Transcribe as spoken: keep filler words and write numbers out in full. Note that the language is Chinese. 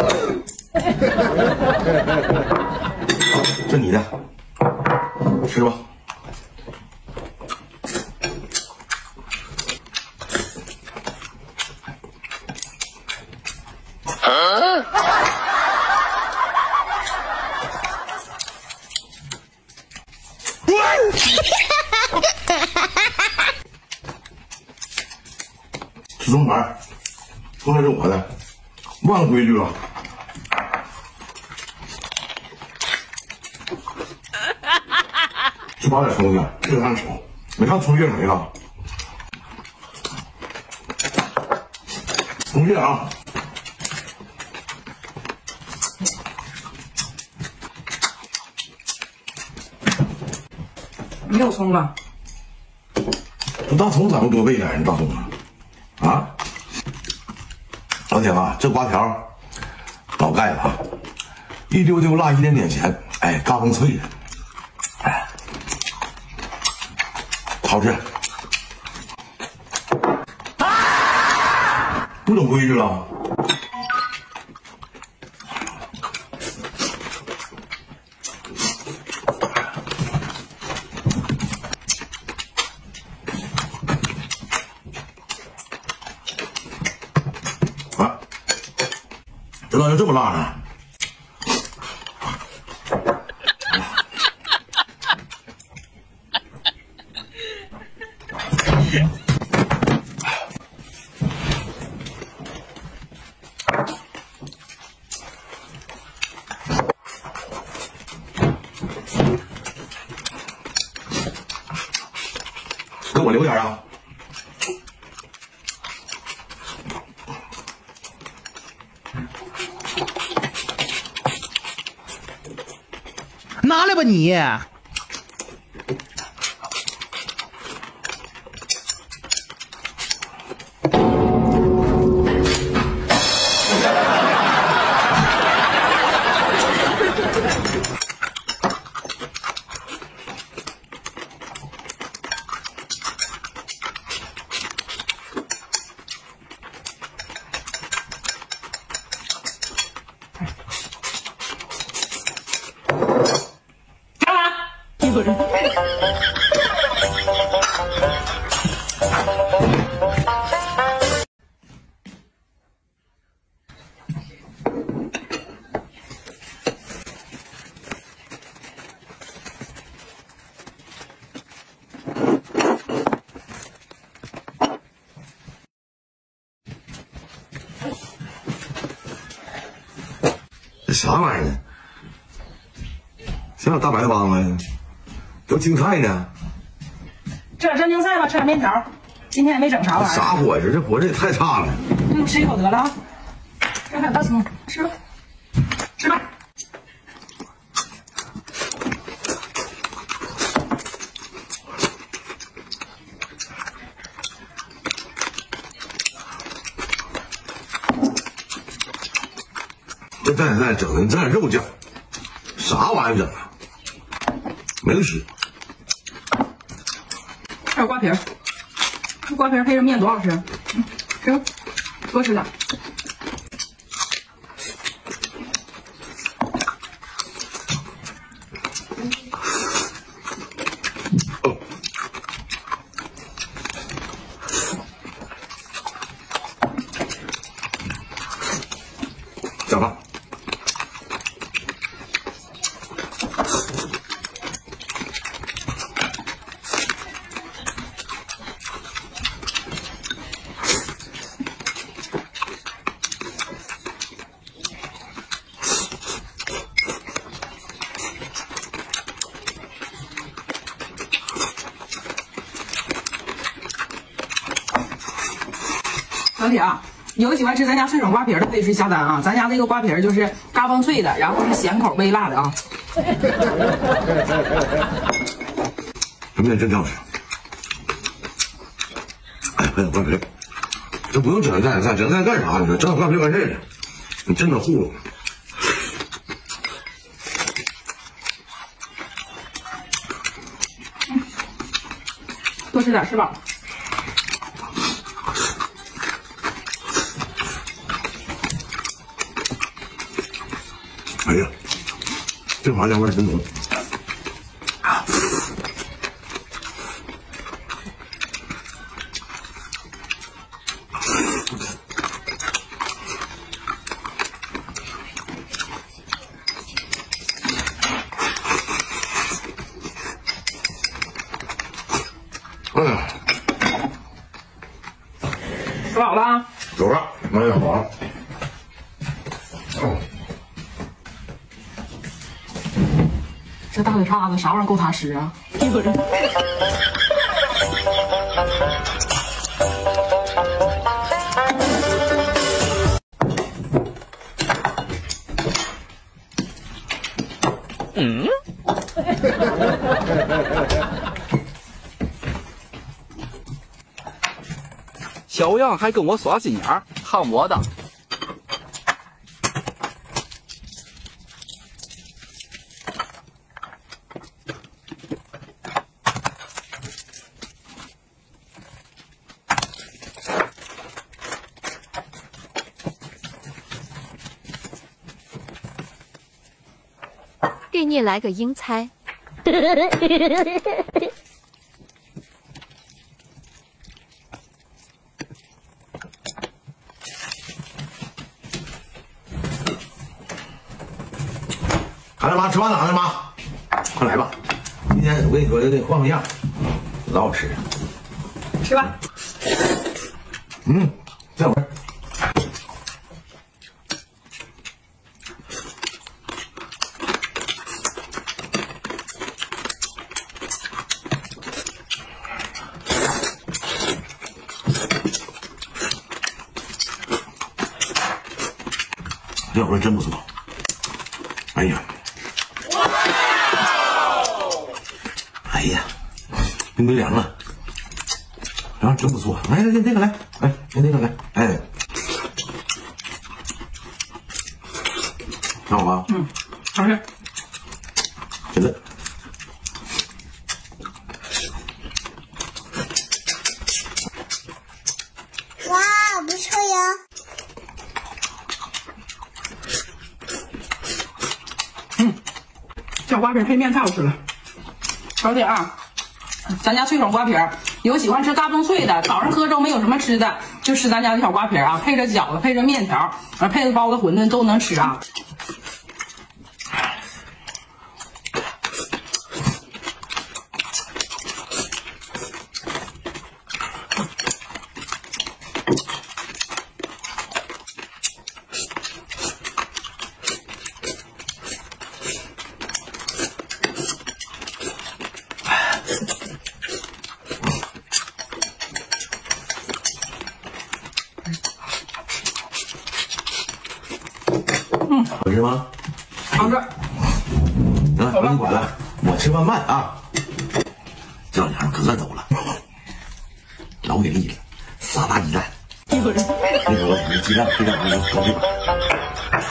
这你的，吃吧。啊、吃中盘，中盘是我的，忘规矩了。吃饱点东西，别看丑，没看葱越没了。葱叶啊！ 没有葱了。 这大葱咱们多备点，你大葱啊！啊！老铁啊，这瓜条老盖了啊，一丢丢辣，一点点咸，哎，嘎嘣脆的，哎，好吃。啊！不懂规矩了。这咋就这么辣呢？给我留点啊！ 拿来吧你！ 这啥玩意儿呢？想想大白帮子，都青菜呢。 这真青菜吧，吃点面条。今天也没整啥玩意儿。 啥伙食？这伙食也太差了。 嗯，吃一口得了啊。这还有大葱，吃吧，吃吧。 这蛋蛋整的，你整点肉酱，啥玩意儿整啊？没得吃。 还有瓜皮儿，这瓜皮儿配着面多好吃。嗯，吃，多吃点。 哦，加饭。 小铁啊，有喜欢吃咱家脆爽瓜皮的可以去下单啊，咱家这个瓜皮就是嘎嘣脆的，然后是咸口微辣的啊。 这面真挺好吃。哎，还有瓜皮，这不用整蛋蛋，整蛋干啥？你说整瓜皮完事儿了，你真能糊弄。 多吃点，吃饱了。 哎呀，这麻酱味真浓。啊 哎， 吃饱了？ 走了，买点饱。哦， 这大嘴叉子啥玩意儿够他吃啊？一个人。 嗯。小样还跟我耍心眼儿，看我的！ 给你来个硬菜。 孩子妈吃饭了，孩子妈，快来吧！今天我跟你说，得换个样，老好吃。 吃吧。 嗯，这会儿。这会儿真不错。哎呀！ 哎呀，冰冰凉了，啊，真不错！来来来，那个来，来，那那个来，哎，挺好吧？ 嗯，好吃。 真的。 哇，不错呀！ 嗯，小瓜皮配面太好吃了。 而且啊，咱家脆爽瓜皮儿，有喜欢吃嘎嘣脆的，早上喝粥没有什么吃的，就吃咱家的小瓜皮儿啊，配着饺子，配着面条，啊，配着包子、馄饨都能吃啊。 好吃吗？ 好吃。 行了，不你管了，我吃饭慢啊。这两天可走了，老给力了，仨大鸡蛋。 一个人。 那个鸡蛋配点儿高这边。